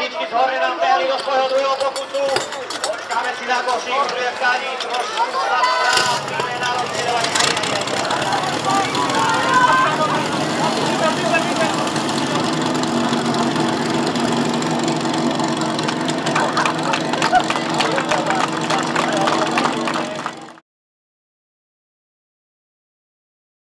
Jedničky z hory nám behli do svojho druhého pokusu. Počkáme si na košík, druhé vkání, trošku slabá, přijde na rozdíl.